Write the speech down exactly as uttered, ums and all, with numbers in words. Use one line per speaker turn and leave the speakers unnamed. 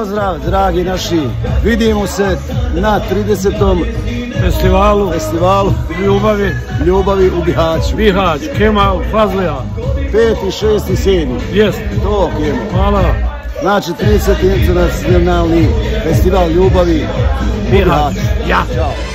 pozdrav, dragi naši. Vidimo se na tridesetom
festivalu,
festivalu
ljubavi,
ljubavi u Bihaću.
Bihać, Kemal Fazlija.
Peti, šesti, sedmi.
Jest.
To, Kemo.
Hvala.
Znači, trideseti internacionalni festival ljubavi u Bihaću.
Ja.
Ćao.